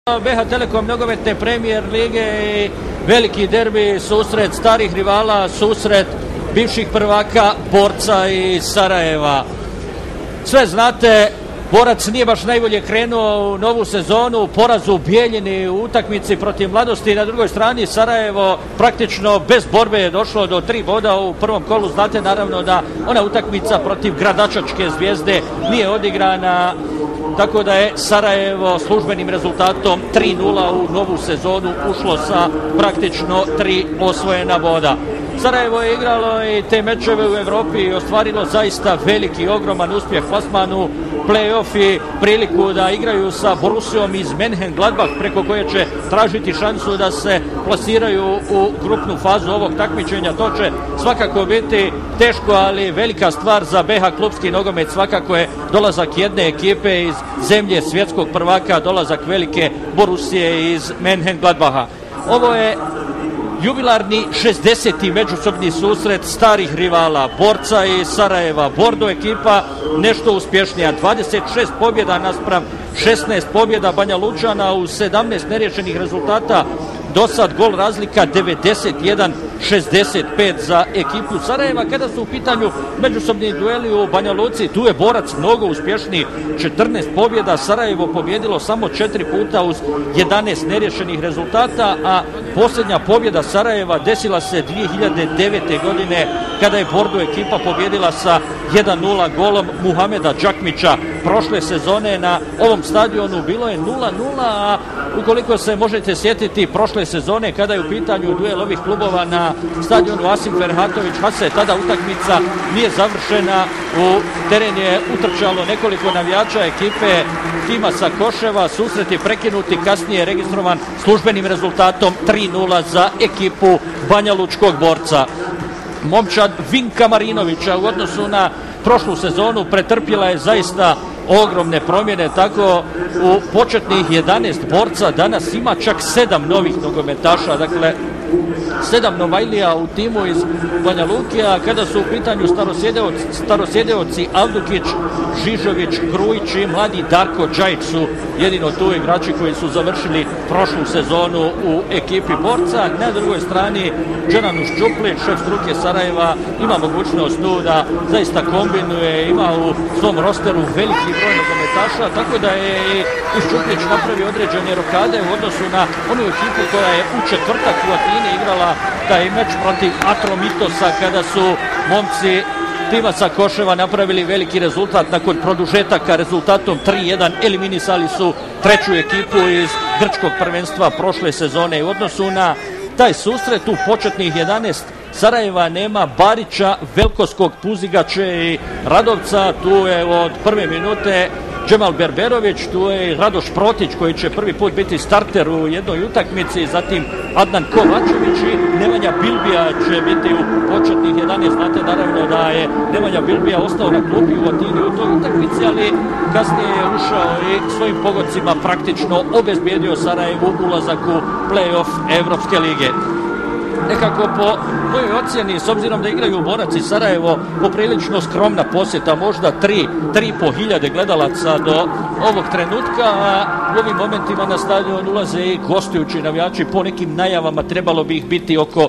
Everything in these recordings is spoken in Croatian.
BiH Telekom nogometne premijer lige i veliki derbi, susret starih rivala, susret bivših prvaka Borca iz Sarajeva. Sve znate, Borac nije baš najbolje krenuo u novu sezonu, poraz u Bijeljini u utakmici protiv Mladosti. Na drugoj strani Sarajevo praktično bez borbe je došlo do 3 boda u prvom kolu. Znate naravno da ona utakmica protiv Gradačačke Zvijezde nije odigrana, tako da je Sarajevo službenim rezultatom 3-0 u novu sezonu ušlo sa praktično 3 osvojena boda. Sarajevo je igralo i te mečeve u Europi i ostvarilo zaista veliki, ogroman uspjeh plasmanu play-off i priliku da igraju sa Borussijom iz Mönchengladbach, preko koje će tražiti šansu da se plasiraju u grupnu fazu ovog takmičenja. To će svakako biti teško, ali velika stvar za BiH klupski nogomet svakako je dolazak jedne ekipe iz zemlje svjetskog prvaka, dolazak velike Borussije iz Mönchengladbacha. Ovo je jubilarni 60. međusobni susret starih rivala Borca i Sarajeva. Bordo ekipa nešto uspješnija, 26 pobjeda naspram 16 pobjeda Banja Lučana u 17 neriješenih rezultata. Do sad gol razlika 91-65 za ekipu Sarajeva. Kada su u pitanju međusobni dueli u Banja Luci, tu je Borac mnogo uspješniji, 14 pobjeda, Sarajevo pobjedilo samo 4 puta uz 11 neriješenih rezultata, a posljednja pobjeda Sarajeva desila se 2009. godine kada je Bordo ekipa pobjedila sa 1-0 golom Muhameda Đakmića. Prošle sezone na ovom stadionu bilo je 0-0, a ukoliko se možete sjetiti prošle sezone kada je u pitanju duel ovih klubova na stadionu Asim Ferhatović Hase, tada utakmica nije završena, u teren je utrčalo nekoliko navijača ekipe tima sa Koševa, susret je prekinuti, kasnije je registrovan službenim rezultatom 3-0 za ekipu Banja Lučkog Borca. Momčad Vinka Marinovića u odnosu na prošlu sezonu pretrpjela je zaista ogromne promjene, tako u početnih 11 Borca danas ima čak 7 novih nogometaša, dakle 7 Novajlija u timu iz Banja Luke, a kada su u pitanju starosjedeoci Avdukić, Žižović, Grujić i mladi Darko Đajić su jedino tu igrači koji su završili prošlu sezonu u ekipi Borca. Na drugoj strani Džananuš Čuplić, šef struke Sarajeva, ima mogućnost tu da zaista kombinuje, ima u svom rosteru veliki broj nogometaša, tako da je i Čuplić napravio određene rokade u odnosu na onu ekipu koja je u četvrtak u Atini igrala taj meč protiv Atromitosa, kada su momci tima sa Koševa napravili veliki rezultat nakon produžetaka rezultatom 3-1, eliminisali su treću ekipu iz grčkog prvenstva prošle sezone. U odnosu na taj susret u početnih 11 Sarajeva nema Barića, Velkoskog, Puzigače i Radovca. Tu je od prve minute Džemal Berberović, tu je Radoš Protić koji će prvi put biti starter u jednoj utakmici, zatim Adnan Kovačević i Nemanja Bilbija će biti u početnih 11. Znate naravno da je Nemanja Bilbija ostao na klupi u Atini u toj utakmici, ali kasnije je ušao i svojim pogodcima praktično obezbijedio Sarajevu ulazak u play-off Evropske lige. Nekako po mojoj ocjeni, s obzirom da igraju Borac i Sarajevo, poprilično skromna posjeta, možda 3,5 hiljade gledalaca do ovog trenutka, a u ovim momentima na stadion ulaze i gostujući navijači. Po nekim najavama trebalo bi ih biti oko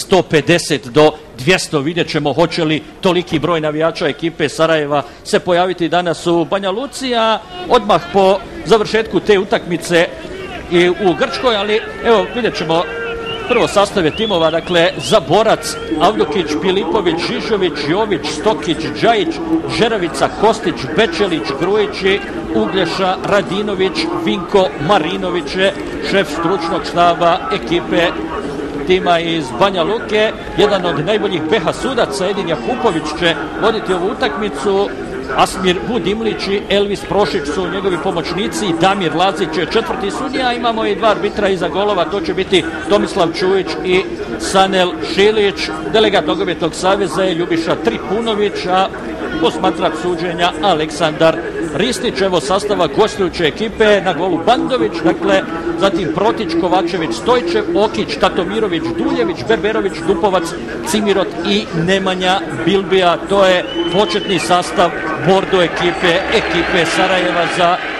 150 do 200. Vidjet ćemo hoće li toliki broj navijača ekipe Sarajeva se pojaviti danas u Banja Luci, a odmah po završetku te utakmice i u Grčkoj, ali evo vidjet ćemo prvo sastave timova. Dakle, za Borac Avdukić, Pilipović, Žižović, Jović, Stokić, Đajić, Žeravica, Kostić, Bečelić, Grujić i Uglješa Radinović. Vinko Marinović je šef stručnog štaba ekipe tima iz Banja Luke. Jedan od najboljih BiH sudaca Edin Jakupović će voditi ovu utakmicu. Asmir Budimlić i Elvis Prošić su njegovi pomoćnici, Damir Lazić je četvrti sudija. Imamo i dva arbitra iza golova, to će biti Tomislav Čujić i Sanel Šilić. Delegat Nogometnog saveza je Ljubiša Tripunović, a posmatrač suđenja Aleksandar Ristić. Evo sastava gostujuće ekipe: na golu Bandović, dakle, zatim Protić, Kovačević, Stojčev, Okić, Tatomirović, Duljević, Berberović, Dupovac, Cimirot i Nemanja Bilbija. To je početni sastav Bordo ekipe Sarajeva za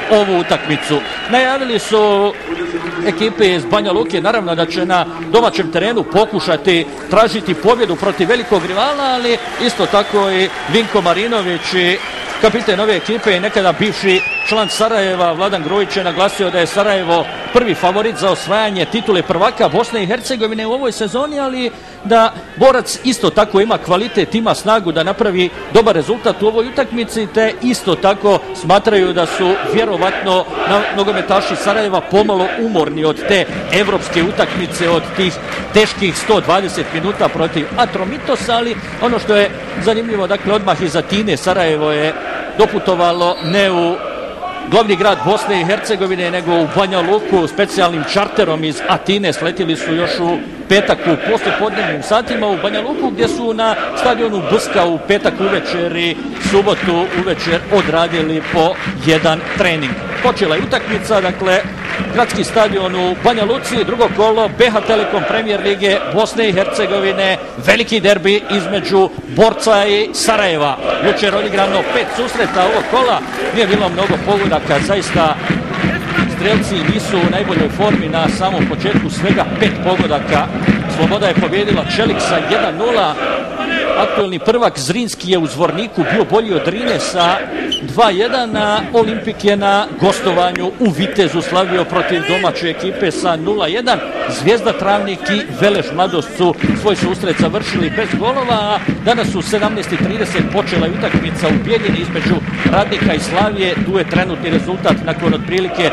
ovu utakmicu. Najavili su ekipe iz Banja Luke naravno da će na domaćem terenu pokušati tražiti pobjedu protiv velikog rivala, ali isto tako i Vinko Marinović i kapiten ove ekipe i nekada bivši član Sarajeva Vladan Grujić je naglasio da je Sarajevo prvi favorit za osvajanje titule prvaka Bosne i Hercegovine u ovoj sezoni, ali da Borac isto tako ima kvalitet, ima snagu da napravi dobar rezultat u ovoj utakmici, te isto tako smatraju da su vjerovatno nogometaši Sarajeva pomalo umorni od te evropske utakmice, od tih teških 120 minuta protiv Atromitosa, ali ono što je zanimljivo, dakle odmah iz Atine Sarajevo je doputovalo ne u glavni grad Bosne i Hercegovine, nego u Banja Luku specijalnim čarterom iz Atine. Sletili su još u petak u poslijepodnevnim satima u Banja Luku, gdje su na stadionu Brska u petak uvečer i subotu uvečer odradili po jedan trening. Počela je utakmica, dakle gradski stadion u Banja Luci, drugo kolo BH Telekom Premier lige Bosne i Hercegovine, veliki derbi između Borca i Sarajeva. Jučer odigrano 5 susreta ovog kola, nije bilo mnogo pogodaka, zaista strelci nisu u najboljoj formi na samom početku, svega 5 pogodaka. Sloboda je pobjedila Čelik sa 1-0. Aktuelni prvak Zrinski je u Zvorniku bio bolji od Drine sa 2-1, a Olimpik je na gostovanju u Vitezu slavio protiv domaće ekipe sa 0-1. Zvijezda Travnik i Veleš Mladost su svoj susret završili bez golova, a danas u 17:30 počela je utakmica u Bijeljini između Radnika i Slavije. Tu je trenutni rezultat nakon otprilike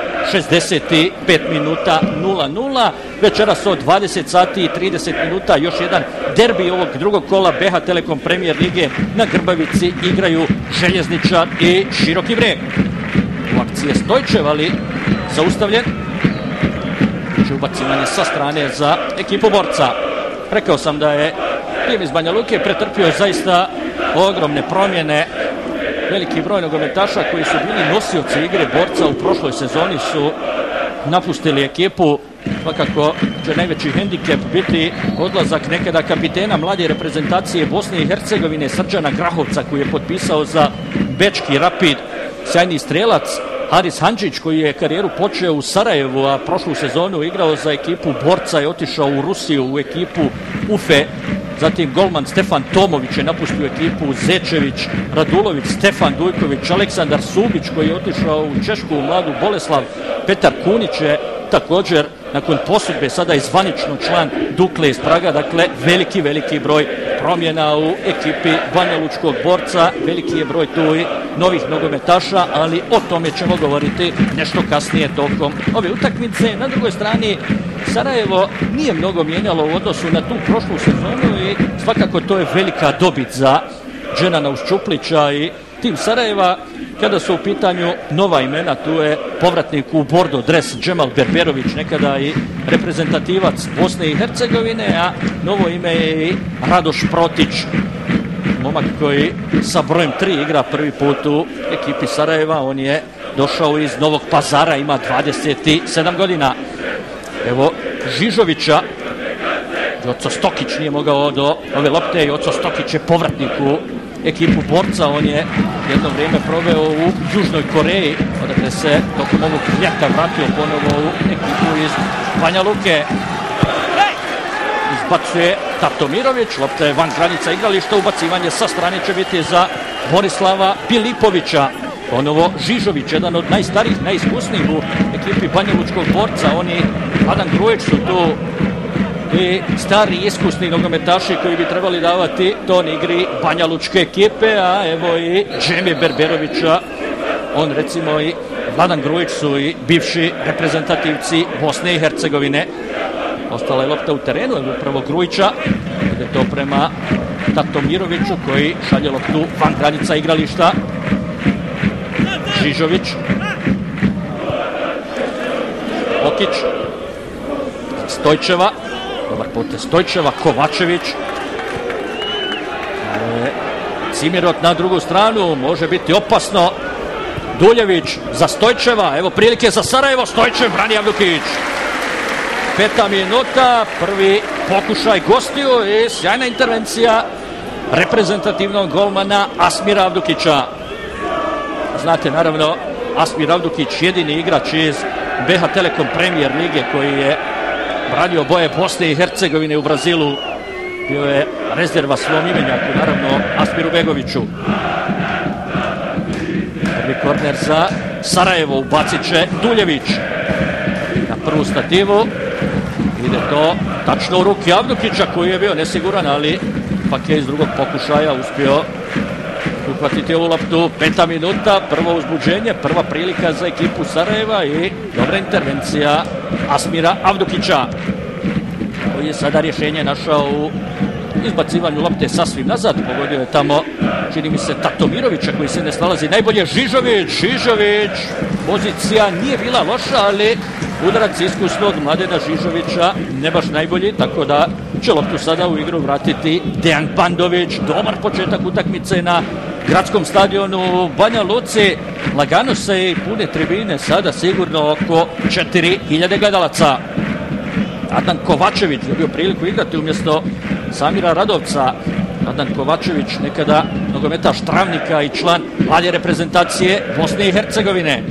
65 minuta 0-0. Večeras od 20 sati i 30 minuta još jedan derbi ovog drugog kola BH Telekom Premier lige. Na Grbavici igraju Željezničar i Široki Brijeg. U akciji je Stojčev, ali zaustavljen. Ubacivanje sa strane za ekipu Borca. Rekao sam da je tim iz Banja Luke pretrpio zaista ogromne promjene. Veliki broj nogometaša koji su bili nosioci igre Borca u prošloj sezoni su napustili ekipu. Svakako će najveći hendikep biti odlazak nekada kapitena mlade reprezentacije Bosne i Hercegovine Srđana Grahovca, koji je potpisao za bečki Rapid, sjajni strelac. Haris Handžić, koji je karijeru počeo u Sarajevu, a prošlu sezonu igrao za ekipu Borca, je otišao u Rusiju u ekipu Ufe. Zatim golman Stefan Tomović je napustio ekipu, Zečević, Radulović, Stefan Dujković, Aleksandar Subić koji je otišao u Češku u Mladu Boleslav, Petar Kunić je također nakon posudbe sada i zvanično član Dukle iz Praga. Dakle veliki broj promjena u ekipi Banja Lučkog Borca, veliki je broj tu i novih nogometaša, ali o tome ćemo govoriti nešto kasnije tokom ove utakmice. Na drugoj strani Sarajevo nije mnogo mijenjalo u odnosu na tu prošlu sezonu i svakako to je velika dobit za Dženana Uščuplića i tim Sarajeva. Kada su u pitanju nova imena, tu je povratnik u bordo dres Džemal Berberović, nekada i reprezentativac Bosne i Hercegovine, a novo ime je i Radoš Protić, momak koji sa brojem 3 igra prvi put u ekipi Sarajeva. On je došao iz Novog Pazara, ima 27 godina. Evo Žižovića, Joco Stokić nije mogao do ove lopte, Joco Stokić je povratnik u ekipu Borca. On je jedno vrijeme proveo u Južnoj Koreji, odakle se tokom ovog ljeta vratio ponovo u ekipu iz Banja Luke. Izbacuje Tatomirović, lopta je van granica igrališta, ubacivanje sa strane će biti za Borislava Pilipovića. Ponovo Žižović, jedan od najstarijih, najiskusnijih u ekipi Banja Lučkog Borca. Oni, Vladan Grujić, su tu i stari iskusni nogometaši koji bi trebali davati ton igri Banja Lučke ekipe, a evo i Džeme Berberovića. On, recimo, i Vladan Grujić su i bivši reprezentativci Bosne i Hercegovine. Ostala je lopta u terenu, evo upravo Grujića. Ide to prema Tatomiroviću koji šalje loptu van granica igrališta. Žižović, Okić, Stojčeva, dobar potez Stojčeva, Kovačević, Cimirot na drugu stranu, može biti opasno. Duljević za Stojčeva, evo prilike za Sarajevo, Stojčev brani Avdukić. 5. minuta, prvi pokušaj gostiju i sjajna intervencija reprezentativnog golmana Asmira Avdukića. Znate, naravno, Asmir Avdukić, jedini igrač iz BH Telekom Premier lige koji je branio boje Bosne i Hercegovine u Brazilu. Bio je rezerva svom imenjaku, naravno Asmiru Begoviću. Prvi korner za Sarajevo, ubacit će Duljević na prvu stativu. Ide to tačno u ruke Avdukića koji je bio nesiguran, ali pak je iz drugog pokušaja uspio uhvatiti ovu loptu. 5. minuta, prvo uzbuđenje, prva prilika za ekipu Sarajeva i dobra intervencija Asmira Avdukića koji je sada rješenje našao u izbacivanju lopte sasvim nazad. Pogodio je tamo, čini mi se, Tatomirovića koji se ne snalazi najbolje. Žižović, pozicija nije bila loša, ali udarac iskusnog Mladena Žižovića ne baš najbolji, tako da će loptu sada u igru vratiti Dejan Pandović. Dobar početak utakmice na gradskom stadionu u Banja Luci. Lagano se i pune tribine, sada sigurno oko 4000 gledalaca. Adnan Kovačević dobio priliku igrati umjesto Samira Radovca. Adnan Kovačević, nekada nogometaš Travnika i član mlade reprezentacije Bosne i Hercegovine.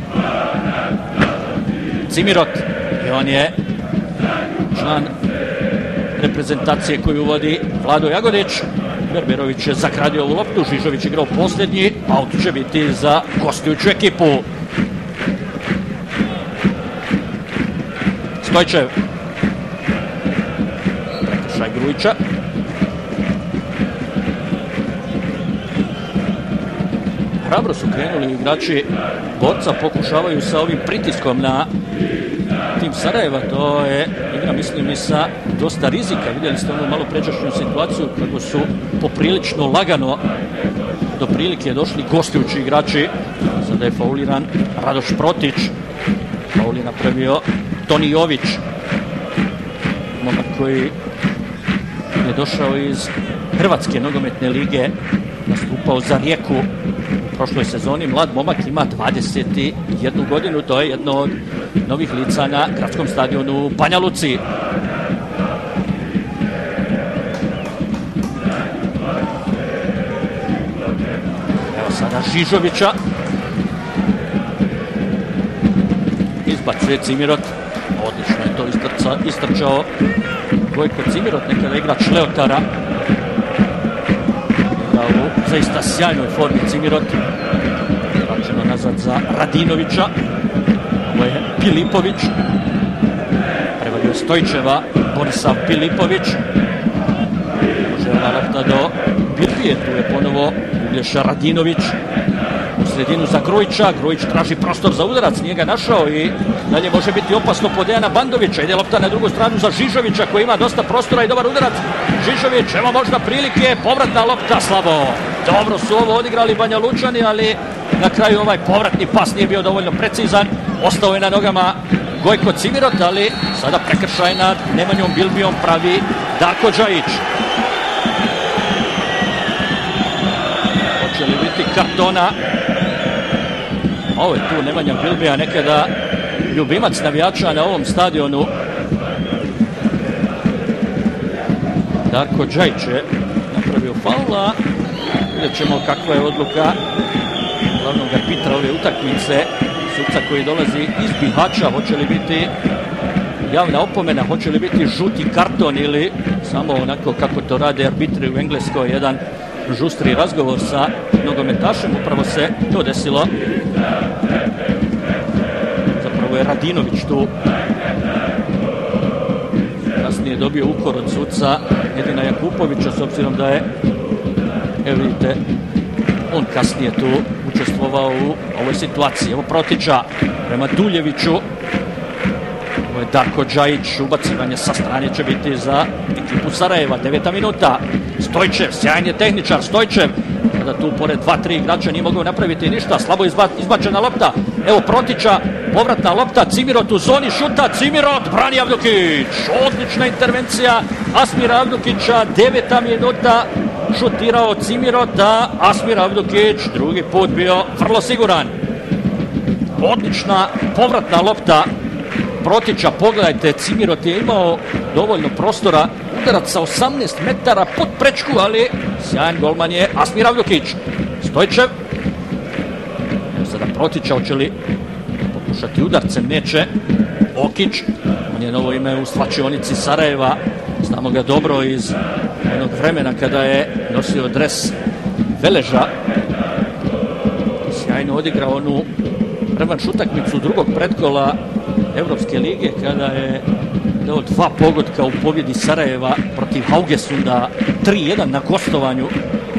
Cimirot, i on je član reprezentacije koju vodi Vlado Jagodić. Berberović je zagradio ovu loptu, Žižović igrao posljednji, aut će biti za gostujuću ekipu. Stojčev, prekršaj Grujića. Hrabro su krenuli igrači Borca, pokušavaju sa ovim pritiskom na tim Sarajeva. To je igra, mislim, i sa dosta rizika. Vidjeli ste onu malo pređašnju situaciju kako su poprilično lagano do prilike došli gostujući igrači. Sada je fauliran Radoš Protić. Faul je napravio Toni Jović, momak koji je došao iz Hrvatske nogometne lige, nastupao za Rijeku u prošloj sezoni. Mlad momak, ima 21 godinu, to je jedno od novih lica na gradskom stadionu u Banja Luci. Evo sada Žižovića. Izbacuje Cimirot. Odlično je to istrčao Gojko Cimirot, nekada igrač Leotara. U zaista sjajnoj formi Cimirot. Vraćeno nazad za Radinovića. Ovo je Pilipović. Prevadio Stojčeva, Borisav Pilipović. Može ova lopta do Bilbije, tu je ponovo Uglješa Radinović. U sredinu za Grujića, Grujić traži prostor za udarac, nije ga našao i dalje može biti opasno po Dejana Bandovića. Ide lopta na drugu stranu za Žižovića koji ima dosta prostora i dobar udarac. Žižović, evo možda prilike, povratna lopta, slabo. Dobro su ovo odigrali Banja Lučani, ali na kraju ovaj povratni pas nije bio dovoljno precizan. Ostao je na nogama Gojko Cimirot, ali sada prekršaj nad Nemanjom Bilbijom pravi Darko Džajić. Hoće li biti kartona? Ovo je tu Nemanja Bilbija, nekada ljubimac navijača na ovom stadionu. Darko Džajić je napravio faula. Vidjet ćemo kakva je odluka glavnog arbitra ove utakmice, suca koji dolazi iz Bihaća. Hoće li biti javna opomena, hoće li biti žuti karton ili samo onako kako to rade arbitri u Engleskoj, jedan žustri razgovor sa nogometašem. Upravo se to desilo. Zapravo je Radinović tu kasnije dobio ukor od suca Edina Jakupovića, s obzirom da je, evo vidite, on kasnije tu učestvovao u ovoj situaciji. Evo Protića prema Duljeviću. Ovo je Darko Džajić, ubacivanje sa strane će biti za ekipu Sarajeva. 9. minuta. Stojčev, sjajan je tehničar Stojčev. Kada tu pored 2-3 igrača nije mogao napraviti ništa. Slabo izbačena lopta. Evo Protića, povratna lopta. Cimirot u zoni šuta. Cimirot, brani Avdukić. Odlična intervencija Asmira Avdukića. 9. minuta. Šutirao Cimirot, a Asmir Avdukić drugi put bio vrlo siguran. Odlična povratna lopta Protića. Pogledajte, Cimirot je imao dovoljno prostora, udarac sa 18 metara pod prečku, ali sjajan golman je Asmir Avdukić. Stojčev, sada Protića, hoće li pokušati udarcem, neće. Okić, on je novo ime u slačionici Sarajeva, znamo ga dobro iz jednog vremena kada je nosio dres Veleža. Sjajno odigrao onu revanš utakmicu drugog predkola Evropske lige kada je dao 2 pogotka u pobjedi Sarajeva protiv Haugesunda, 3-1 na gostovanju.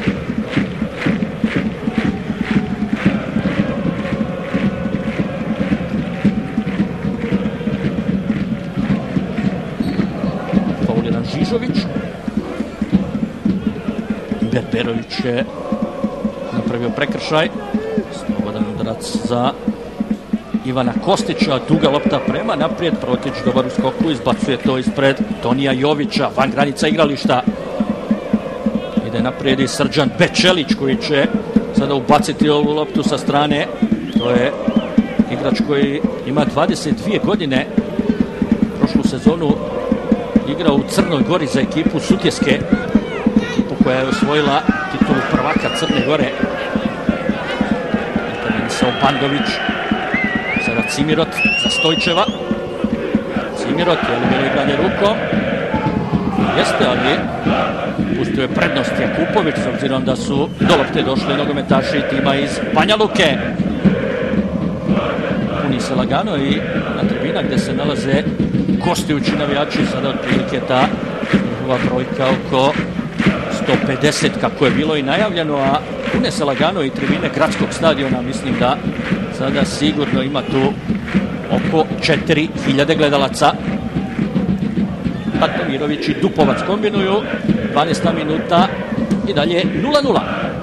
Fauliran Žižović. Berberović je napravio prekršaj. Slobodan udarac za Ivana Kostića, duga lopta prema naprijed, Protić dobar u skoku, izbacuje to ispred Tonija Jovića, van granica igrališta. Ide naprijed i Srđan Bečelić koji će sada ubaciti ovu loptu sa strane. To je igrač koji ima 22 godine. Prošlu sezonu igrao u Crnoj Gori za ekipu Sutjeske, ekipu koja je osvojila titulu prvaka Crne Gore. Intervenisao Bandović. Sada Cimirot za Stojčeva. Cimirot je li bilo igranje rukom? Jeste, ali pustio je prednost Jakupović s obzirom da su do lopte došli nogometaši tima iz Banja Luke. Puni se lagano i na tribina gde se nalaze gostujući navijači, sada otprilike ta njihova brojka oko 150 kako je bilo i najavljeno, a pune se lagano i tribine gradskog stadiona, mislim da sada sigurno ima tu oko 4000 gledalaca. Batomirović i Dupovac kombinuju, 12. minuta i dalje 0-0.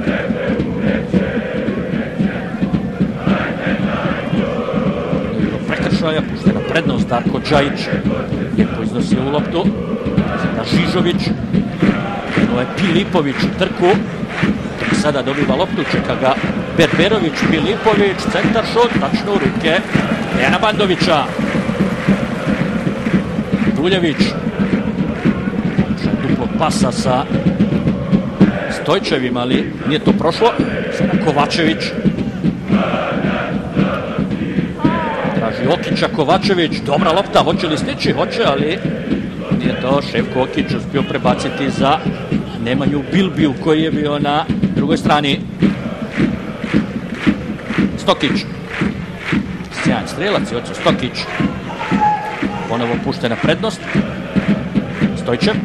Prekršaja, puštena prednost, Darko Đajić lijepo iznosio u loptu. Sada Žižović, to je Pilipović u trku, sada dobiva loptu, čeka ga Berberović, Pilipović, centar šut, tačno u ruke Dejana Bandovića. Duljević, duplog pasa sa Stojčevim, ali nije to prošlo. Sada Kovačević. Traži Okića Kovačević, dobra lopta, hoće li stići? Hoće, ali nije to. Ševko Okić uspio prebaciti za Nemanju Bilbiju koji je bio na drugoj strani. Stokić. Sjajan strelac i oco Stokić. Ponovo puštena prednost. Stojčev.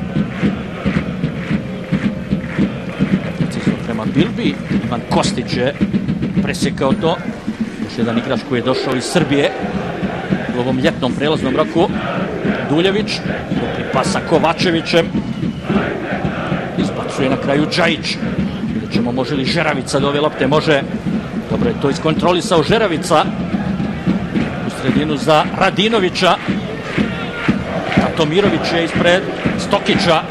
Precizno prema Bilbi. Ivan Kostić je presjekao to. Još jedan igrač koji je došao iz Srbije u ovom ljetnom prelaznom roku. Duljević. Dupli pas sa Kovačevićem. Izbacuje na kraju Đajić. Vidjet ćemo može li Žeravica do ove lopte. Može. Dobro je to iskontrolisao Žeravica. U sredinu za Radinovića. Tomirović je ispred Stokića.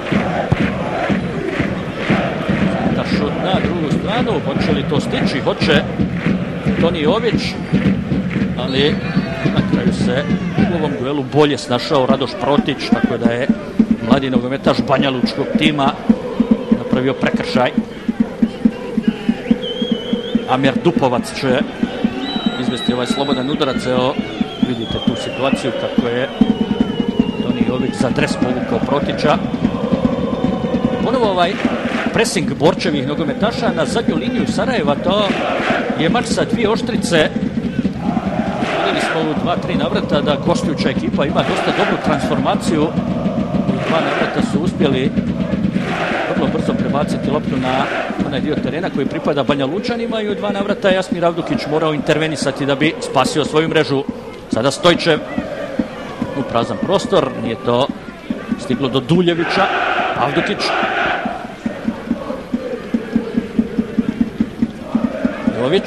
Da šut na drugu stranu. Hoće li to stići? Hoće Toni Jović. Ali na kraju se u ovom duelu bolje snašao Radoš Protić. Tako da je mladi nogometaš banjalučkog tima napravio prekršaj. Amir Dupovac će izvesti ovaj slobodan udarac. Evo vidite tu situaciju kako je Jović za dres povukao Protića. Ponovo ovaj presing Borčevih nogometaša na zadnju liniju Sarajeva, to je mač sa dvije oštrice. Vidjeli smo u 2-3 navrata da gostujuća ekipa ima dosta dobru transformaciju. U 2 navrata su uspjeli vrlo brzo prebaciti loptu na onaj dio terena koji pripada Banja Lučanima i u 2 navrata Jasmir Avdukić morao intervenisati da bi spasio svoju mrežu. Sada Stojčev u prazan prostor, nije to stiglo do Duljevića. Avdukić. Jović.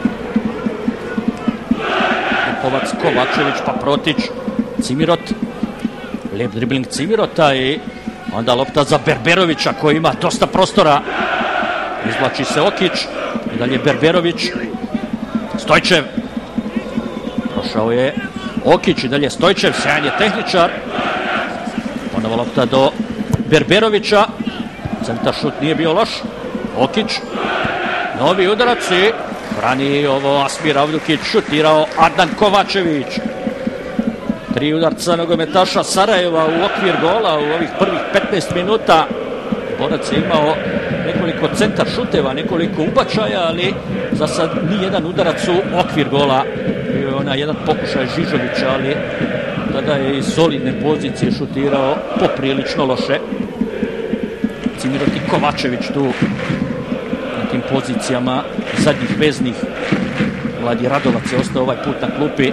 Dupovac, Kovačević, pa Protić. Cimirot. Lijep dribling Cimirota i onda lopta za Berberovića koji ima dosta prostora. Izvlači se Okić. I dalje Berberović. Stojčev. Prošao je Okić i dalje Stojčev, sjajan je tehničar. Ponovo lopta do Berberovića. Centar šut nije bio loš. Okić. Novi udarac i Brani ovo Asmir Avdukić, šutirao Adnan Kovačević. 3 udarca nogometaša Sarajeva u okvir gola u ovih prvih 15 minuta. Borac je imao nekoliko centar šuteva, nekoliko ubačaja, ali za sad nijedan udarac u okvir gola. Bio je onaj jedan pokušaj Žižovića, ali tada je iz solidne pozicije šutirao poprilično loše. Cimiroti Kovačević tu na tim pozicijama zadnjih veznih. Mladi Radovac je ostao ovaj put na klupi.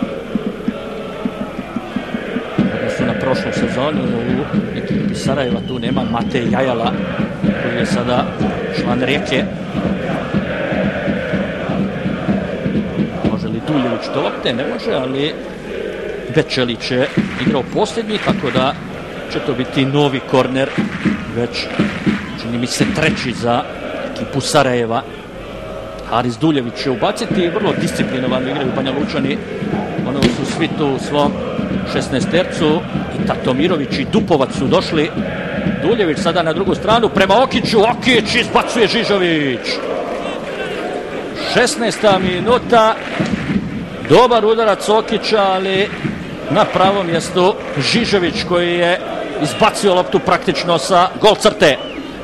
Na prošlu sezonu u ekipi Sarajeva tu nema Matej Jajala, koji je sada član Rijeke. Može li Duljević do lopte? Ne može, ali Večelić je igrao posljednji, tako da će to biti novi korner, već čini mi se treći za ekipu Sarajeva. Haris Duljević će ubaciti, vrlo disciplinovano igraju Banja Lučani. Ono su svi tu u svom 16-tercu i Tatomirović i Dupovac su došli. Duljević sada na drugu stranu prema Okiću. Okić izbacuje Žižović. 16. minuta. Dobar udarac Okića, ali na pravom mjestu Žižović koji je izbacio loptu praktično sa gol crte.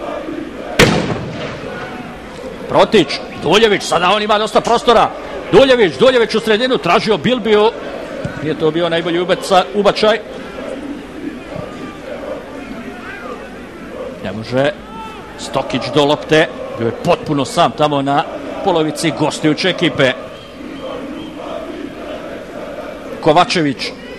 Protić, Duljević, sada on ima dosta prostora. Duljević u sredinu, tražio Bilbiju. Nije to bio najbolji ubačaj. Ne može Stokić do lopte. Bio je potpuno sam tamo na polovici gostujuće ekipe. Kovačević.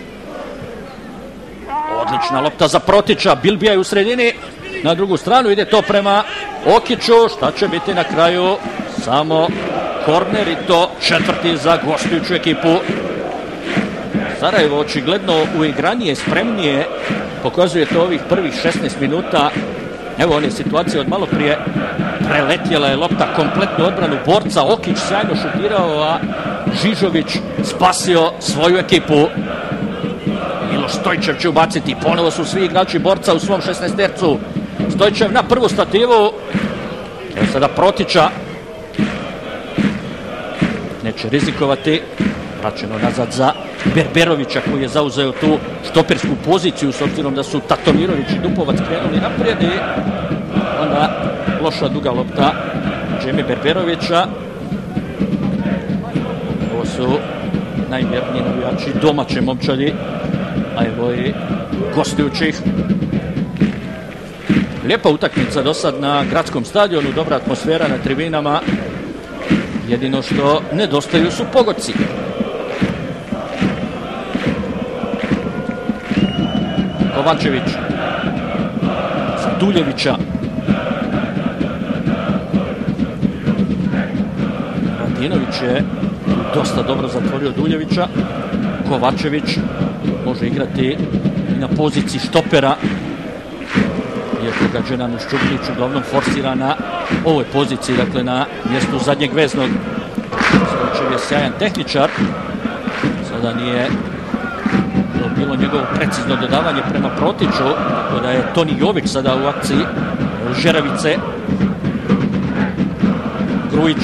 Odlična lopta za Protića. Bilbija je u sredini. Na drugu stranu ide to prema Okiću. Šta će biti na kraju? Samo korner i to četvrti za gostujuću ekipu. Sarajevo očigledno uigranije, spremnije, pokazuje to ovih prvih 16 minuta. Evo one situacije od malo prije, preletjela je lopta kompletnu odbranu Borca, Okić sjajno šutirao, a Žižović spasio svoju ekipu. Miloš Stojčev će ubaciti, ponovo su svi igrači Borca u svom 16-tercu. Stojčev na prvu stativu, evo sada Protića, neće rizikovati. Vraćeno nazad za Berberovića koji je zauzeo tu štopersku poziciju s obzirom da su Tatomirović i Dupovac krenuli naprijed i onda loša duga lopta Džemi Berberovića. Ovo su najvjerniji navijači domaće momčadi, a evo i gostujućih. Lijepa utakmica do sad na gradskom stadionu, dobra atmosfera na tribinama. Jedino što nedostaju su pogodci. Kovačević za Duljevića. Radinović je dosta dobro zatvorio Duljevića. Kovačević može igrati i na poziciji štopera. Iako ga Dženan Ščukljić uglavnom forsira na ovoj poziciji, dakle na mjestu zadnjeg veznog. Stojčev je sjajan tehničar. Sada nije bilo njegovo precizno dodavanje prema Protiću, tako da je Toni Jović sada u akciji Žeravice. Grujić.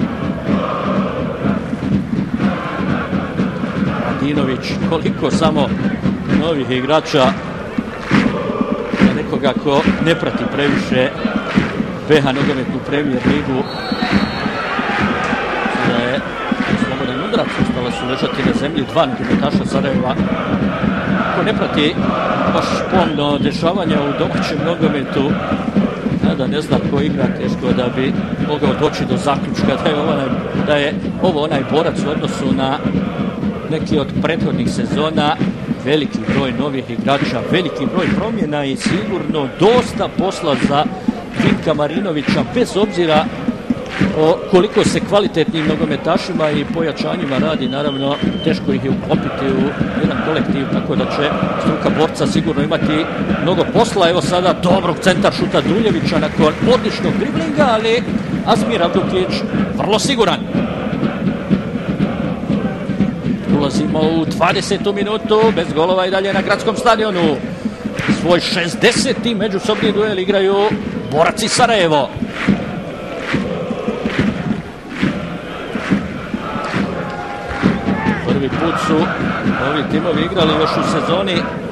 Radinović, koliko samo novih igrača za nekoga ko ne prati previše BH nogometnu Premier ligu. Sada je slobodan udarac, ostala su ležati na zemlji dva nogometaša Sarajeva. Ko ne prati baš pomno dešavanja u domaćem nogometu, da ne zna ko igra, teško da bi mogao doći do zaključka da je ovo onaj Borac u odnosu na neki od prethodnih sezona. Veliki broj novih igrača, veliki broj promjena i sigurno dosta posla za Vinka Marinovića, bez obzira o koliko se kvalitetnim nogometašima i pojačanjima radi. Naravno, teško ih je uklopiti u jedan kolektiv, tako da će struka Borca sigurno imati mnogo posla. Evo sada dobrog centar šuta Duljevića nakon odličnog driblinga, ali Asmir Avdukić vrlo siguran. Ulazimo u 20. minutu, bez golova i dalje na gradskom stadionu. Svoj 60. međusobni duel igraju Borac i Sarajevo. Prvi put su ovi timovi igrali još u sezoni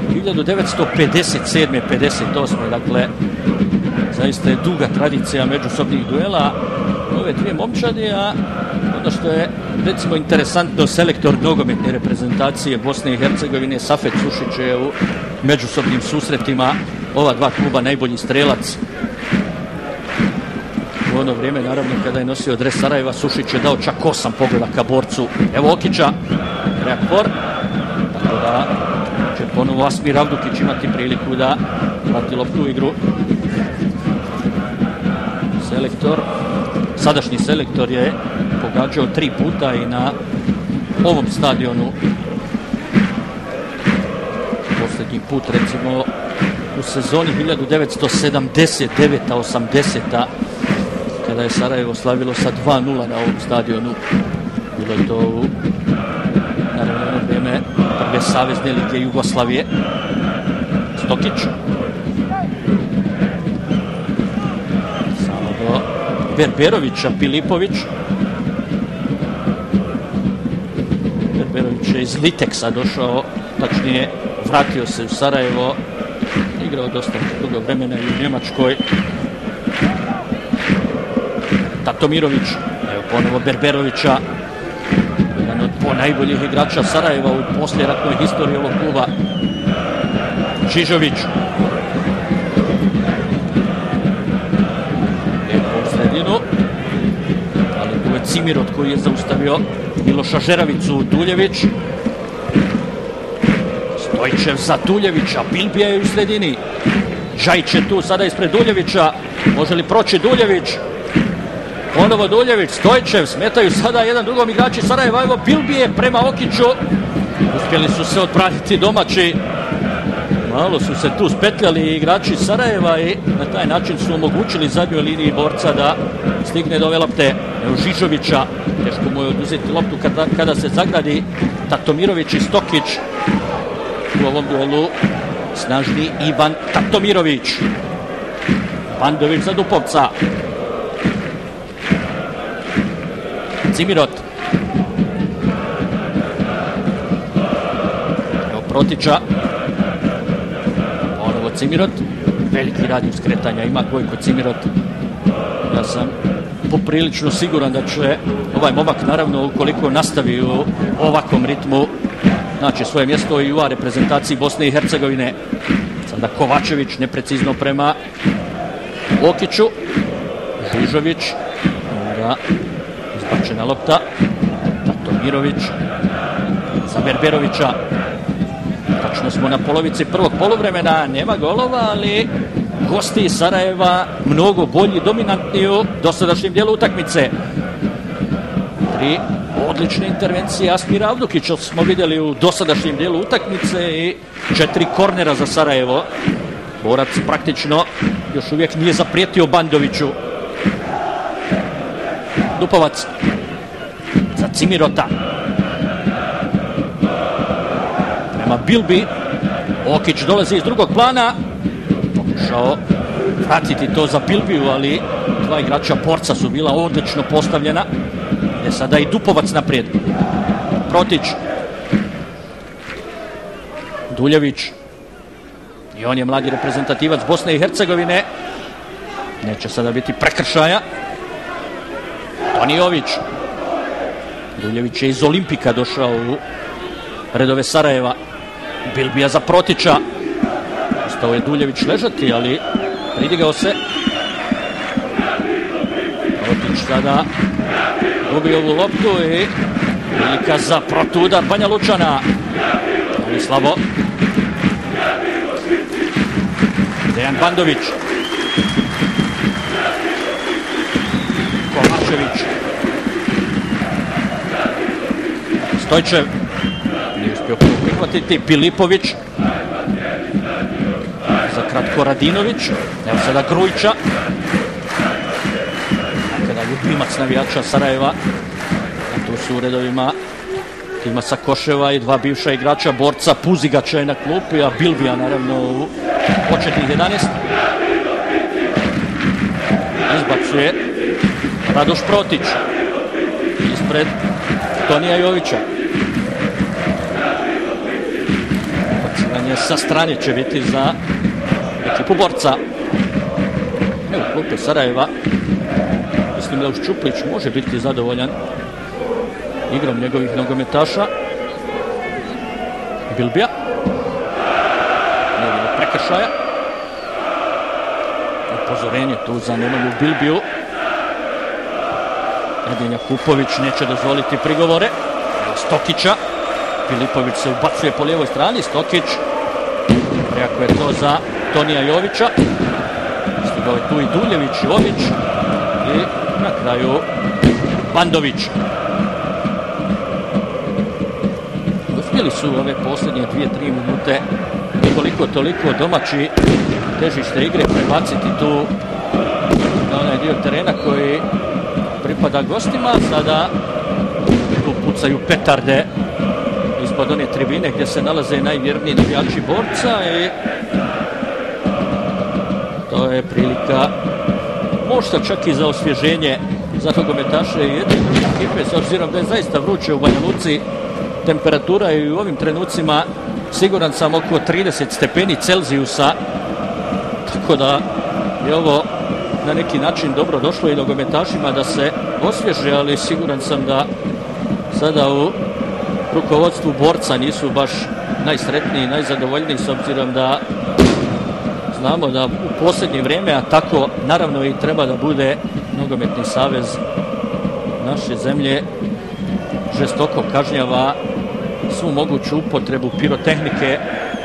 1957-58. Dakle, zaista je duga tradicija međusobnih duela ove dvije momčadi, a ono što je recimo interesantno, selektor nogometne reprezentacije Bosne i Hercegovine Safet Sušić je u međusobnim susretima ova dva kluba najbolji strelac. U ono vrijeme, naravno, kada je nosio dres Sarajeva, Sušić je dao čak 8 pogleda ka borcu. Evo Okića, reaktor, tako da će ponovo Asmir Avdukić imati priliku da vrati loptu u igru. Selektor, sadašnji selektor je pogađao 3 puta i na ovom stadionu. Posljednji put, recimo, u sezoni 1979-80. kada je Sarajevo slavilo sa 2-0 na ovom stadionu. Bilo je to u naravno vrijeme prve savezne lige Jugoslavije. Stokić. Samo do Berberovića, Pilipović. Berberović je iz Liteksa došao, tačnije vratio se u Sarajevo. Igrao dosta dugo vremena i u Njemačkoj. Tatomirović, evo ponovo Berberovića, jedan od najboljih igrača Sarajeva u posljeratnoj historiji ovog kluba. Čižović, lijepo u sredinu, ali tu je Cimirot koji je zaustavio Miloša Žeravicu. Duljević, Stojčev za Duljevića, Bilbija je u sredini. Žajić je tu sada ispred Duljevića, može li proći Duljević? Ponovo Duljević, Stojčev, smetaju sada jedan drugom igrači Sarajeva, evo Bilbije prema Okiću. Uspjeli su se odbraniti domaći. Malo su se tu spetljali igrači Sarajeva i na taj način su omogućili zadnjoj liniji borca da stigne do ove lopte. Evo Žižovića, teško mu je oduzeti loptu kada se zagradi. Tatomirović i Stokić. U ovom duelu snažni Ivan Tatomirović. Bandović za Dupovca. Cimirot. Evo Protića. Ponovo Cimirot. Veliki radijus skretanja ima Gojko Cimirot. Ja sam poprilično siguran da će ovaj momak, naravno, ukoliko nastavi u ovakvom ritmu, naći svoje mjesto i u reprezentaciji Bosne i Hercegovine. Sada Kovačević neprecizno prema Okiću. Žižović. Onda izbačena lopta. Tatomirović za Berberovića. Tačno smo na polovici prvog poluvremena. Nema golova, ali gosti iz Sarajeva mnogo bolji, dominantniji u dosadašnjem dijelu utakmice. 3 odlične intervencije Asmira Avdukića smo vidjeli u dosadašnjem dijelu utakmice i 4 kornera za Sarajevo. Borac praktično još uvijek nije zaprijetio Bandoviću. Dupovac za Cimirota. Prema Bilbi. Okić dolazi iz drugog plana. Pokušao vratiti to za Bilbiju, ali dva igrača borca su bila odlično postavljena. Je sada i Dupovac naprijed. Protić. Duljević. I on je mladi reprezentativac Bosne i Hercegovine. Neće sada biti prekršaja. Tonijović. Duljević je iz Olimpika došao u redove Sarajeva. Bilbija za Protića. Ostao je Duljević ležati, ali pridigao se. Protić sada gubi ovu loptu i prilika za protuudar Banja Lučana. Ali slabo. Dejan Bandović. Kovačević. Stojčev. Nije uspio prihvatiti. Pilipović. Za kratko Radinović. Evo sada Grujića. Kada ljubimac navijača Sarajeva. A tu su u redovima Tima Sakoševa i dva bivša igrača borca. Puzigača je na klupi, a Bilbija naravno u početnih 11. Izbacuje Radoš Protić ispred Tonija Jovića. igranje sa strane će biti za ekipu Borca. Evo klupe Sarajeva. Mislim da Ščuplić može biti zadovoljan igrom njegovih nogometaša. Bilbija. Nije bilo prekršaja. Upozorenje tu za Nemaju Bilbiju. Edin Jakupović neće dozvoliti prigovore. Evo Stokića. Filipović se ubacuje po lijevoj strani. Stokić. Iako je to za Tonija Jovića. Stigao je tu i Duljević, Jović. I na kraju Bandović. Uspjeli su ove posljednje 2-3 minute koliko toliko domaći težište igre prebaciti tu na onaj dio terena koji pripada gostima. Sada tu pucaju petarde ispod one tribine gdje se nalaze najvjerniji navijači Borca i to je prilika možda čak i za osvježenje za nogometaše i jedne druge ekipe, s obzirom da je zaista vruće u Banja Luci. Temperatura je u ovim trenucima siguran sam oko 30 stepeni Celzijusa, tako da je ovo na neki način dobro došlo i nogometašima da se osvježe, ali siguran sam da sada u rukovodstvu Borca nisu baš najsretniji i najzadovoljniji, s obzirom da znamo da u posljednje vrijeme, a tako naravno i treba da bude, Nogometni savez naše zemlje žestoko kažnjava svu moguću upotrebu pirotehnike.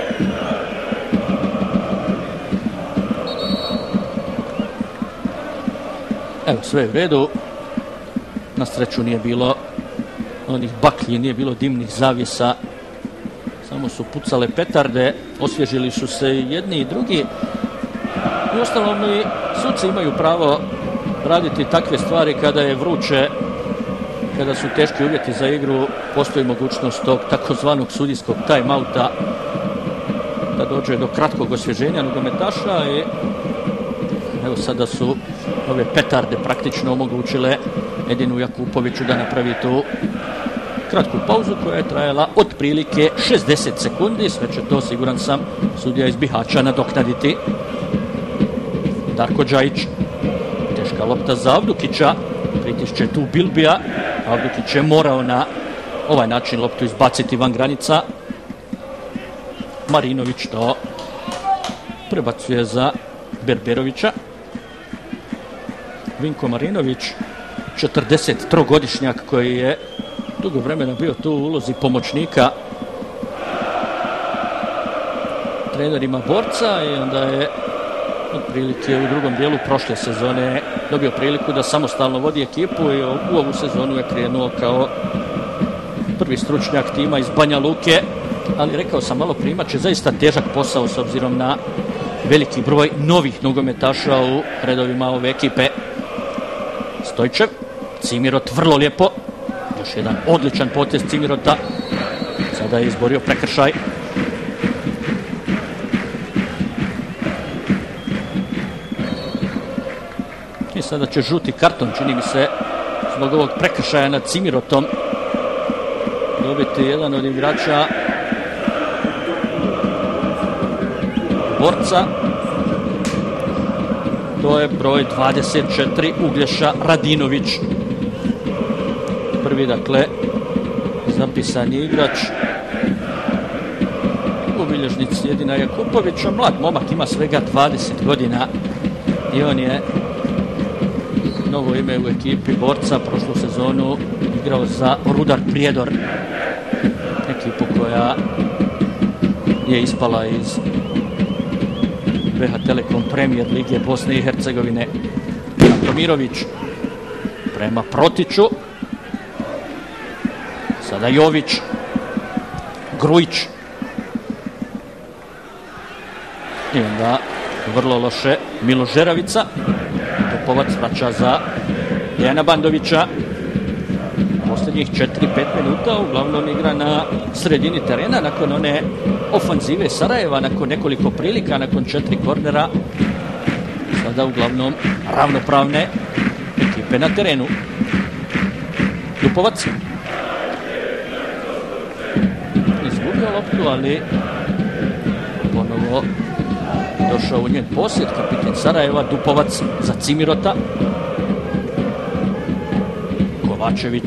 Evo, sve je u redu. Na sreću nije bilo onih baklji, nije bilo dimnih zavjesa. Samo su pucale petarde, osvježili su se jedni i drugi. I ostalom i suci imaju pravo raditi takve stvari kada je vruće, kada su teški uvjeti za igru. Postoji mogućnost tog takozvanog sudijskog time-outa, da dođe do kratkog osvježenja nogometaša i evo sada su ove petarde praktično omogućile Edinu Jakupoviću da napravi tu kratku pauzu koja je trajala otprilike 60 sekundi. Sve će to, siguran sam, sudija iz Bihaća nadoknaditi. Darko Đajić. Teška lopta za Avdukića. Pritišće tu Bilbija. Avdukić je morao na ovaj način loptu izbaciti van granica. Marinović to prebacuje za Berberovića. Vinko Marinović, 43-godišnjak koji je dugo vremena bio tu u ulozi pomoćnika trenerima Borca i onda je otprilike u drugom dijelu prošle sezone dobio priliku da samostalno vodi ekipu i u ovu sezonu je krenuo kao prvi stručnjak tima iz Banja Luke, ali rekao sam malo prije, imat će zaista težak posao s obzirom na veliki broj novih nogometaša u redovima ove ekipe. Stojčev, Cimirot vrlo lijepo, još jedan odličan potez Cimirota, sada je izborio prekršaj. I sada će žuti karton, čini mi se, zbog ovog prekršaja nad Cimirotom dobiti jedan od igrača Borca. To je broj 24, Uglješa Radinović. Prvi, dakle, zapisani igrač u bilježnici Edina Jakupovića. Mlad momak, ima svega 20 godina i on je novo ime u ekipi Borca. Prošlu sezonu igrao za Rudar Prijedor, ekipu koja je ispala iz BH Telekom Premier lige Bosne i Hercegovine. Tomirović prema Protiću. Sada Jović. Grujić. I onda vrlo loše Miloš Žeravica. Topovac vraća za Dejana Bandovića. Posljednjih 4-5 minuta uglavnom igra na sredini terena nakon one ofanzive Sarajeva, nakon nekoliko prilika, nakon 4 kornera. Sada uglavnom ravnopravne ekipe na terenu. Lupovac izgubio loptu, ali ponovo došao u njen posjed kapitan Sarajeva, Dupovac za Cimirota. Kovačević.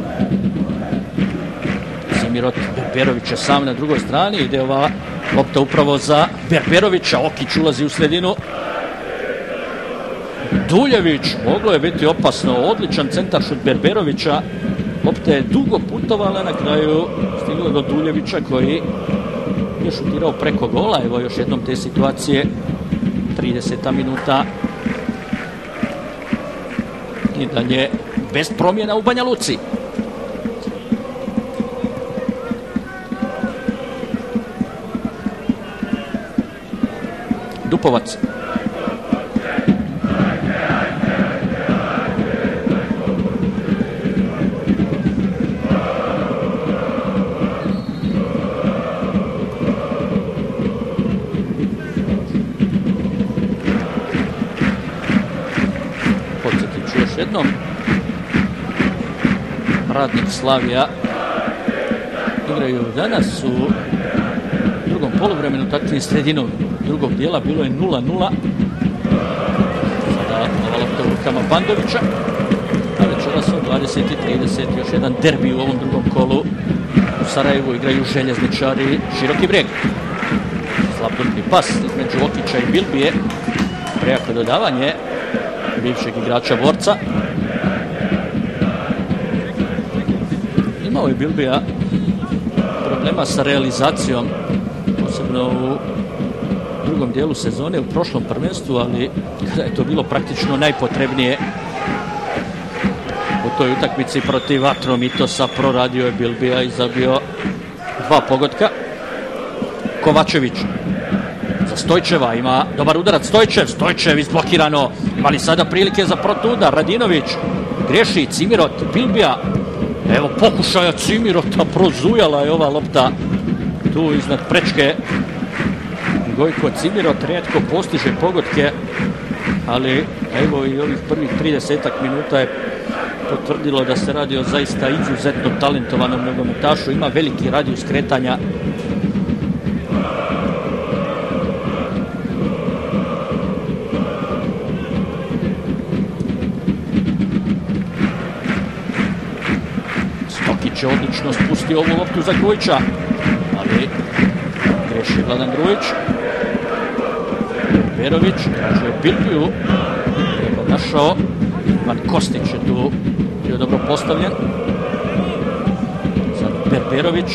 Cimirot, Berberović je sam na drugoj strani, ide ova lopta upravo za Berberovića, Okić ulazi u sredinu. Duljević, moglo je biti opasno, odličan centaršut Berberovića, lopta je dugo putovala, na kraju stigla do Duljevića koji je šutirao preko gola. Evo još jednom te situacije, 30. minuta i dalje bez promjena u Banja Luci. Dupovac. Podsjetit ću još jednom. Radnik Slavija igraju danas u drugom poluvremenu, takvim sredinom drugog dijela, bilo je 0-0. Sada ova lopta u rukama Bandovića. A večeras od 20:30 još jedan derbi u ovom drugom kolu. U Sarajevu igraju Željezničari Široki Brijeg. Slabdurni pas između Okića i Bilbije. Prejako dodavanje bivšeg igrača Borca. Imao je Bilbija problema sa realizacijom, posebno u drugom dijelu sezone u prošlom prvenstvu, ali kada je to bilo praktično najpotrebnije u toj utakmici protiv Atromitosa, proradio je Bilbija i zabio 2 pogotka. Kovačević za Stojčeva, ima dobar udarac Stojčev izblokirano, imali sada prilike za protuudar, Radinović griješi, Cimirot, Bilbija, evo pokušaja Cimirota, prozujala je ova lopta tu iznad prečke. Gojko Cimirot rijetko postiže pogodke, ali evo i ovih prvih 30 minuta je potvrdilo da se radi o zaista izuzetno talentovanom nogometašu, ima veliki radijus kretanja. Stokić je odlično spustio ovu loptu za Grujića, ali greši Vladan Grujić. Berović tražio Bilbiju, je ga našao. Ivan Kostić je tu bio dobro postavljen. Sad Berberović.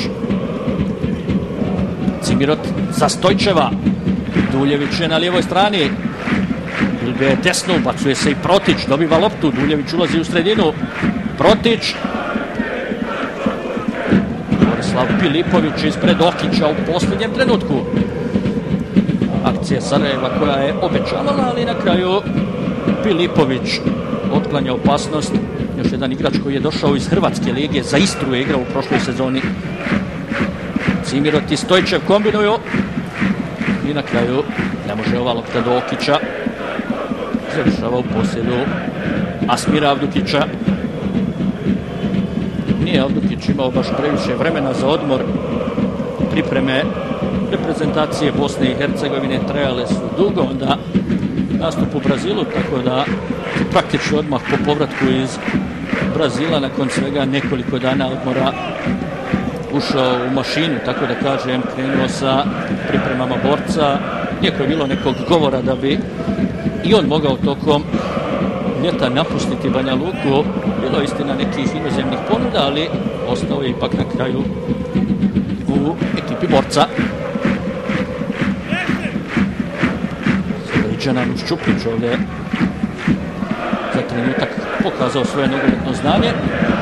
Cimirot za Stojčeva. Duljević je na lijevoj strani. Bilbija je desno, ubacuje se i Protić, dobiva loptu. Duljević ulazi u sredinu. Protić. Borislav Pilipović ispred Okića u posljednjem trenutku. Akcija Sarajeva koja je obećavala, ali na kraju Pilipović otklanja opasnost. Još jedan igrač koji je došao iz Hrvatske lige, za Istru je igrao u prošloj sezoni. Cimirot i Stojčev kombinuju i na kraju ne može ova lopta do Okića. Završava u posjedu Asmira Avdukića. Nije Avdukić imao baš previše vremena za odmor. Pripreme reprezentacije Bosne i Hercegovine trajale su dugo, onda nastup u Brazilu, tako da praktično odmah po povratku iz Brazila nakon svega nekoliko dana odmora ušao u mašinu, tako da kažem, krenuo sa pripremama Borca. Iako je bilo nekog govora da bi i on mogao tokom ljeta napustiti Banja Luku, bilo je istina nekih inozemnih ponuda, ali ostao je ipak na kraju u ekipi Borca. Džanan Ščuplić ovdje za trenutak pokazao svoje nogometno znanje.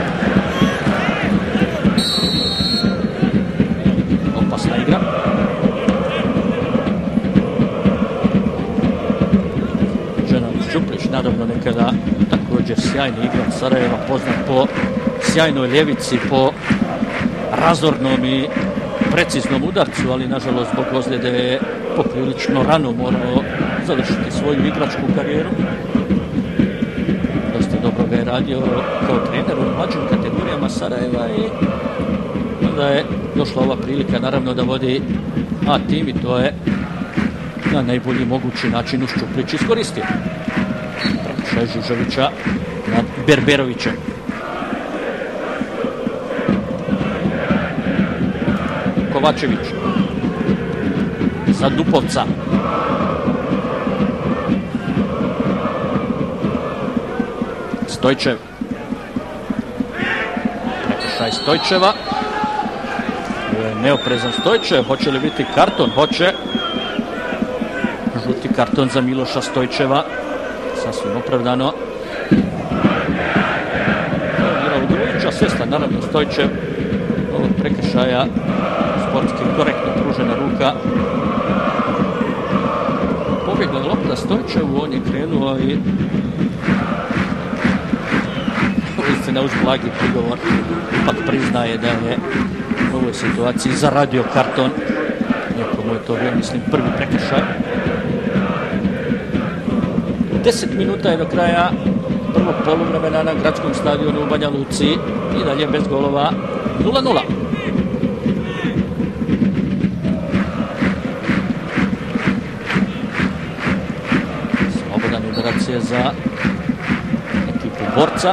Opasna igra. Džanan Ščuplić, naravno nekada također sjajni igrač Sarajeva, poznat po sjajnoj ljevici, po razornom i preciznom udarcu, ali nažalost zbog ozljede je poprilično rano morao završiti svoju igračku karijeru. Dosta dobro ga je radio kao trener u mlađim kategorijama Sarajeva i onda je došla ova prilika naravno da vodi A tim i to je na najbolji mogući način Šćuplić iskoristio. Prekršaj Žižovića nad Berberovićem. Kovačević za Dupovca. Stojčev. Prekršaj Stojčeva. Neoprezan Stojčev. Hoće li biti karton? Hoće. Žuti karton za Miloša Stojčeva. Sasvim opravdano. Grujića, svjestan naravno Stojčev ovog prekršaja. Sportski korektno pružena ruka. Pobjegla lopta Stojčevu, on je krenuo i istina uz blagi prigovor ipak priznaje da je u ovoj situaciji zaradio karton. Iako mu je to bio, mislim, prvi prekršaj. 10 minuta je do kraja prvog poluvremena na gradskom stadionu u Banja Luci i dalje bez golova 0-0. Slobodan udarac je za ekipu Borca.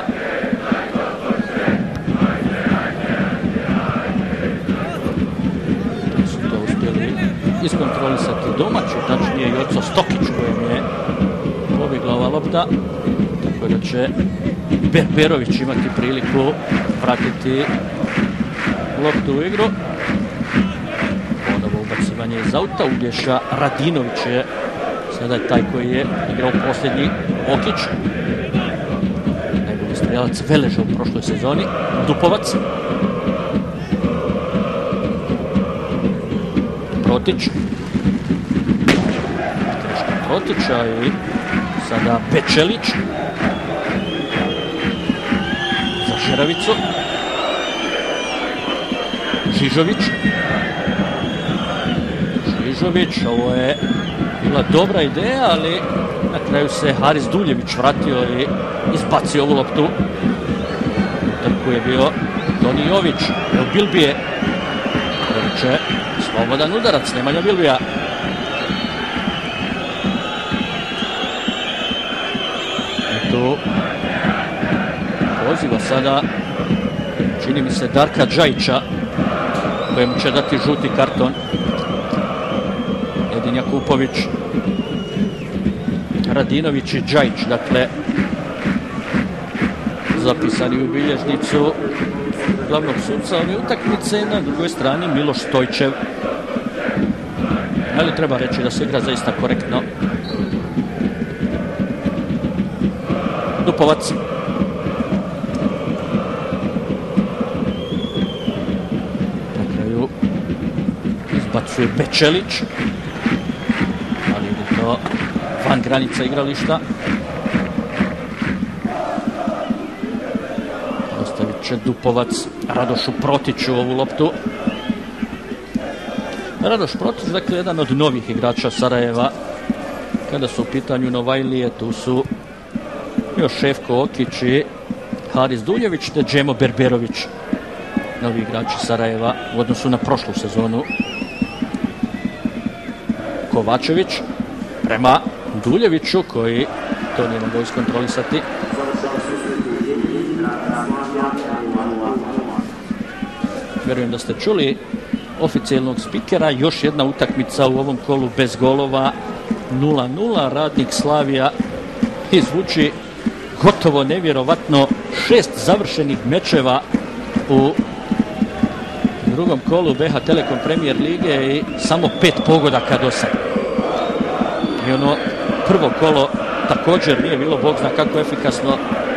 Su to uspjeli iskontrolisati domaći, tačnije Joco Stokić kojem je pobjegla ova lopta, tako da će Berberović imati priliku vratiti loptu u igru. Ponovo ubacivanje iz auta, Uglješa Radinović je sada je taj koji je igrao posljednji. Okić, najbolji strijelac Veleža u prošloj sezoni. Dupovac, Protić, greška Protića i sada Pečelić za Žeravicu. Žižović, ovo je bila dobra ideja, ali na kraju se Haris Duljević vratio i izbacio ovu loptu. U trku je bio Toni Jović, Bilbije, koji će slobodan udarac, Nemanja Bilbija. I tu poziva sada, čini mi se, Darka Džajića, kojemu će dati žuti karton. Edin Jakupović, Radinović i Džajić, dakle, zapisani u bilježnicu glavnog suca ove utakmice. Na drugoj strani Miloš Stojčev. Ali treba reći da se igra zaista korektno. Dupovac. Na kraju izbacuje Pečelić. Ali je to van granica igrališta. Ostavit će Dupovac Radošu Protiću ovu loptu. Radoš Protić, dakle, jedan od novih igrača Sarajeva. Kada su u pitanju Novajlije, tu su još Šefko Okić i Haris Duljević te Džemo Berberović. Novi igrači Sarajeva u odnosu na prošlu sezonu. Kovačević prema Duljeviću koji to nije mogao iskontrolisati. Vjerujem da ste čuli oficijelnog spikera. Još jedna utakmica u ovom kolu bez golova. 0-0. Radnik Slavija izvuči gotovo nevjerovatno 6 završenih mečeva u drugom kolu BH Telekom Premier lige i samo 5 pogodaka do sada. I ono prvo kolo također nije bilo bog zna kako efikasno.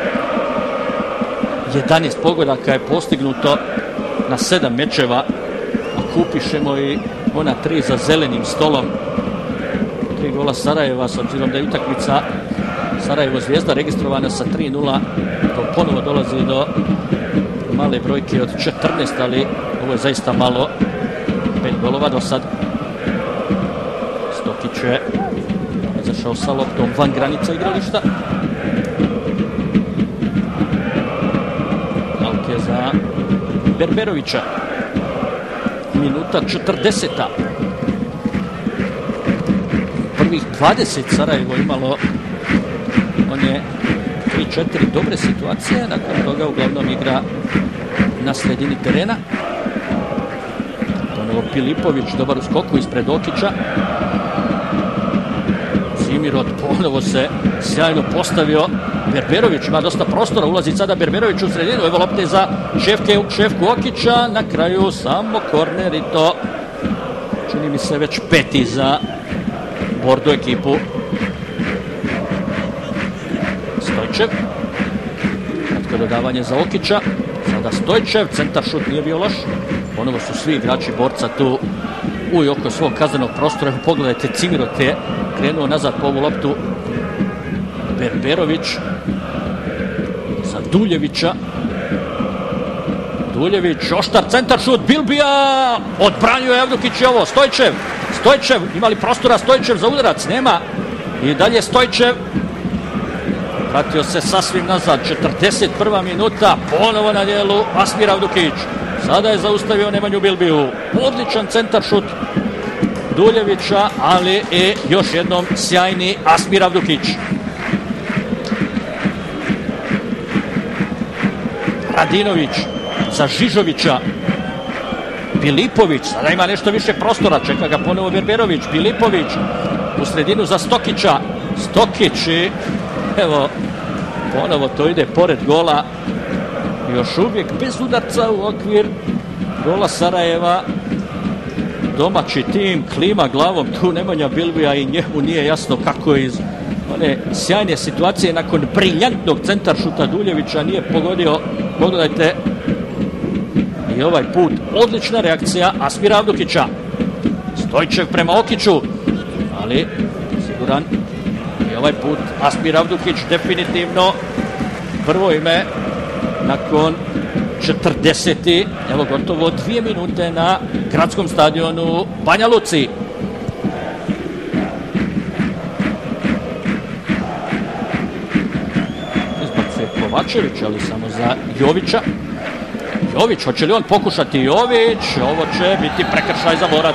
11 pogodaka je postignuto na 7 mečeva. Ako upišemo i ona 3 za zelenim stolom, 3 gola Sarajeva, s obzirom da je utakmica Sarajevo Zvijezda registrovana sa 3-0, to ponovo dolazi do male brojke od 14, ali ovo je zaista malo. 5 golova do sad. Stokić je izašao sa loptom van granica igrališta. Aut je za Berberovića. Minuta 40. prvih 20 Sarajevo imalo one 3-4 dobre situacije, nakon toga uglavnom igra na sredini terena. Ponovo Pilipović, dobar u skoku ispred Okića. Zimirot ponovo se sjajno postavio. Berberović ima dosta prostora, ulazi sada Berberović u sredinu, evo lopte za Šefku Okića, na kraju samo korner i to čini mi se već peti za Bordo ekipu. Stojčev, kratko dodavanje za Okića, sada Stojčev, centar šut nije bio loš, ponovo su svi igrači Borca tu u i oko svog kaznenog prostora. Pogledajte, Cimirot je krenuo nazad po ovu loptu. Berberović za Duljevića. Duljević, oštar centar šut, Bilbija, odbranjuje Evdukić i ovo, Stojčev, imali prostora Stojčev za udarac, nema, i dalje Stojčev, vratio se sasvim nazad, 41. minuta, ponovo na dijelu Asmir Evdukić, sada je zaustavio Nemanju Bilbiju, odličan centar šut Duljevića, ali i još jednom sjajni Asmir Evdukić. Radinović za Žižovića. Pilipović, sada ima nešto više prostora, čeka ga ponovo Berberović. Pilipović u sredinu za Stokića. Stokić i evo, ponovo to ide pored gola. Još uvijek bez udarca u okvir gola Sarajeva. Domaći tim klima glavom tu Nemanja Bilbija i njemu nije jasno kako iz one sjajne situacije nakon briljantnog centar šuta Duljevića nije pogodio. Pogledajte, i ovaj put odlična reakcija Asmira Evdukića. Stojčev prema Okiću, ali siguran i ovaj put Asmir Evdukić definitivno prvo ime nakon 40. Evo gotovo 2 minute na gradskom stadionu Banja Luci. Kovačević, ali samo za Jovića. Jović, hoće li on pokušati? Jović, ovo će biti prekršaj za Borac.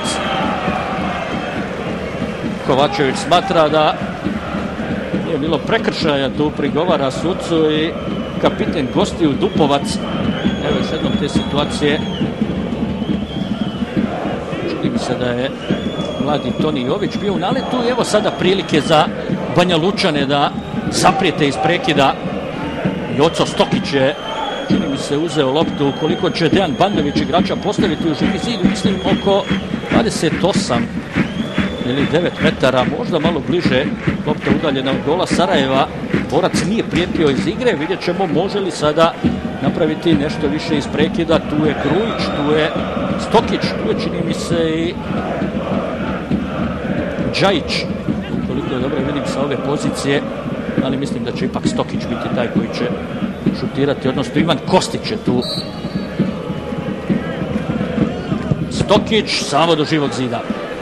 Kovačević smatra da nije bilo prekršaja, tu prigovara sucu i kapiten gostiju Dupovac. Evo još jednom te situacije. Čini mi se da je mladi Toni Jović bio u naletu i evo sada prilike za Banja Lučane da zaprijete iz prekida. Joco Stokić je, čini mi se, uzeo loptu. Koliko će Dejan Bandović igrača postaviti u živi zid, mislim oko 28 ili 9 metara, možda malo bliže. Lopta udaljena od gola Sarajeva. Borac nije prijetio iz igre, vidjet ćemo može li sada napraviti nešto više iz prekida. Tu je Grujić, tu je Stokić, tu je čini mi se i Džajić. Koliko je dobro vidim sa ove pozicije, ali mislim da će ipak Stokić biti taj koji će šutirati, odnosno Ivan Kostić je tu. Stokić samo do živog zida.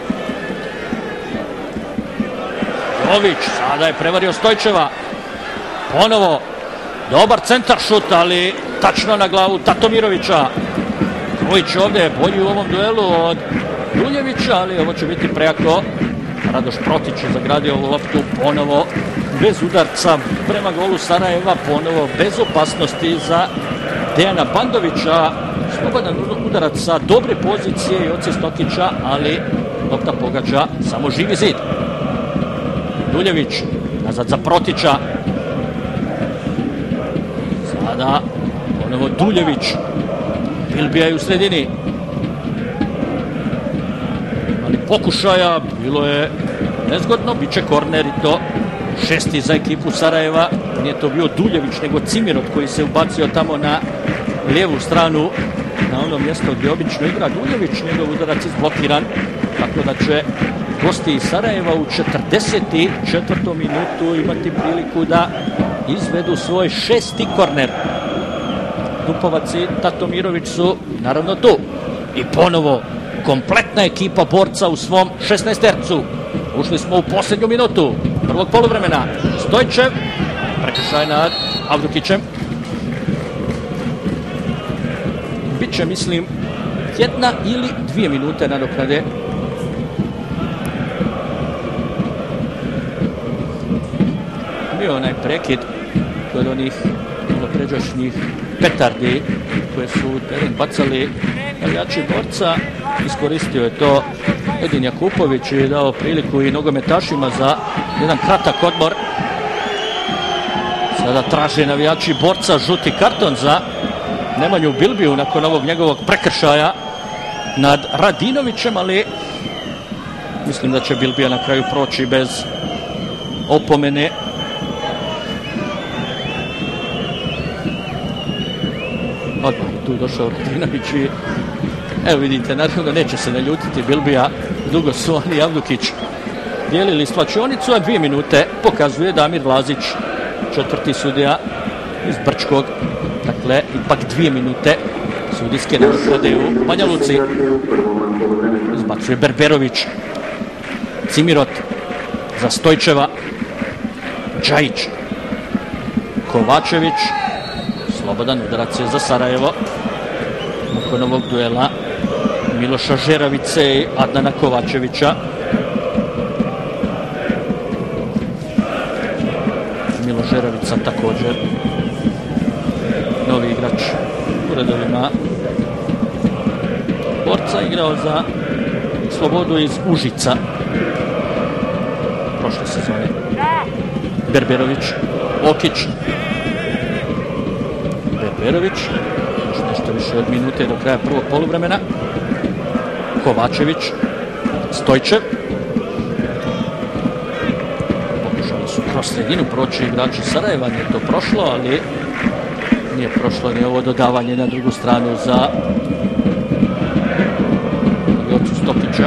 Jović, sada je prevario Stojčeva. Ponovo, dobar centar šut, ali tačno na glavu Tatomirovića. Grujić ovdje bolji u ovom duelu od Duljevića, ali ovo će biti prejako. Radoš Protić je zagradio ovu loptu, ponovo bez udarca prema golu Sarajeva, ponovo bez opasnosti za Dejana Bandovića. Slobodan udarac sa dobre pozicije Joce Stokića, ali lopta pogađa samo živi zid. Duljević nazad za Protića. Sada ponovo Duljević. Bilbija je u sredini. Ali pokušaja, bilo je nezgodno, bit će korner i to 6. za ekipu Sarajeva. Nije to bio Duljević, nego Cimirot koji se ubacio tamo na lijevu stranu, na ono mjesto gdje obično igra Duljević. Njegov udarac izblokiran, tako da će gosti iz Sarajeva u 44. minutu imati priliku da izvedu svoj 6. korner. Dupovac i Tatomirović su naravno tu. I ponovo kompletna ekipa Borca u svom 16-tercu. Ušli smo u posljednju minutu prvog poluvremena. Stojčev, prekršaj nad Evdukićem. Biće, mislim, 1 ili 2 minute nadoknade. bio onaj prekid kod onih pređašnjih petardi koje su u teren bacali navijači Borca. Iskoristio je to Edin Jakupović i dao priliku i nogometašima za jedan kratak odmor. Sada traže navijači Borca žuti karton za Nemanju Bilbiju nakon ovog njegovog prekršaja nad Radinovićem, ali mislim da će Bilbija na kraju proći bez opomene. Odmah tu došao Radinović i evo vidite, naravno neće se naljutiti Bilbija, dugo su oni Javdukić dijelili svačionicu, a 2 minute pokazuje Damir Vlazić, četvrti sudija iz Brčkog. Dakle, ipak 2 minute sudijske nadoknade u Banja Luci. Izbacuje Berberović, Cimirot za Stojčeva, Džajić, Kovačević, slobodan udarac je za Sarajevo. Nakon ovog duela Miloša Žeravice i Adnana Kovačevića. Miloš Žeravica također novi igrač u redovima Borca, igrao za Slobodu iz Užica prošle sezone. Berberović, Okić, Berberović, još nešto više od minute do kraja prvog poluvremena. Kovačević, Stojčev, pokušali su kroz sredinu proći igrači Sarajeva, nije to prošlo, ali nije prošlo ni ovo dodavanje na drugu stranu za Jocu Stopića.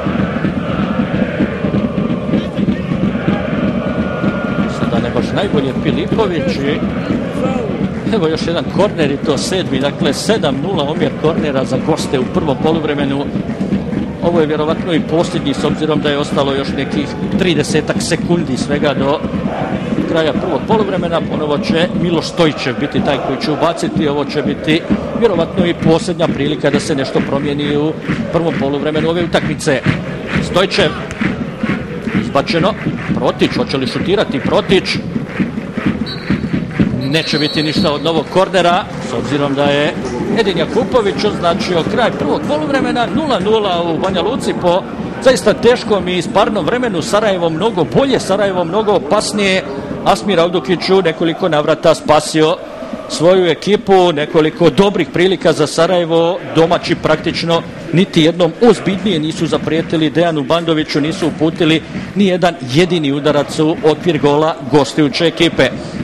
Sada ne baš najbolje Filipović i evo još jedan korner i to 7. Dakle 7-0 omjer kornera za goste u prvom poluvremenu. Ovo je vjerovatno i posljednji s obzirom da je ostalo još nekih 30 sekundi svega do kraja prvog poluvremena. Ponovo će Miloš Stojčev biti taj koji će ubaciti. Ovo će biti vjerovatno i posljednja prilika da se nešto promijeni u prvom poluvremenu ove utakmice. Stojčev, izbačeno. Protić, hoće li šutirati Protić? Neće biti ništa od novog kornera, s obzirom da je Edin Jakupović označio kraj prvog poluvremena. 0-0 u Banja Luci po zaista teškom i sparnom vremenu. Sarajevo mnogo bolje, Sarajevo mnogo opasnije. Asmir Avdukić u nekoliko navrata spasio svoju ekipu, nekoliko dobrih prilika za Sarajevo. Domaći praktično niti jednom ozbiljnije nisu zaprijetili Dejanu Bandoviću, nisu uputili ni jedan jedini udarac u okvir gola gostujuće ekipe.